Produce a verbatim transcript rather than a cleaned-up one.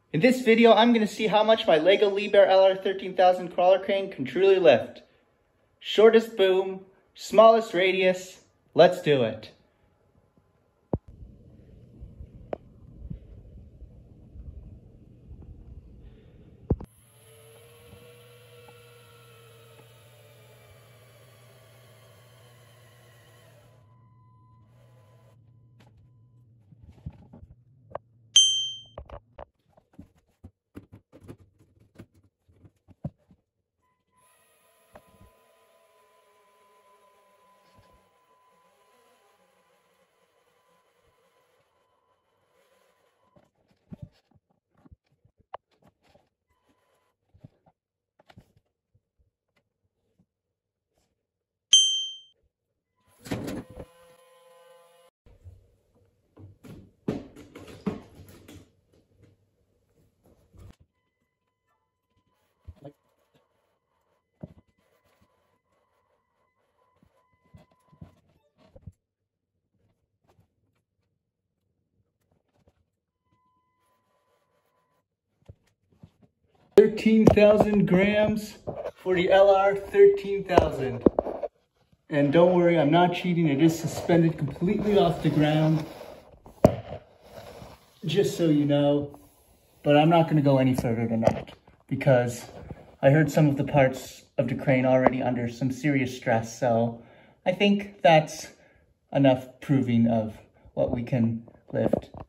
In this video, I'm going to see how much my LEGO Liebherr L R thirteen thousand crawler crane can truly lift. Shortest boom, smallest radius, let's do it. thirteen thousand grams for the L R thirteen thousand. And don't worry, I'm not cheating. It is suspended completely off the ground. Just so you know. But I'm not going to go any further than that, because I heard some of the parts of the crane already under some serious stress. So I think that's enough proving of what we can lift.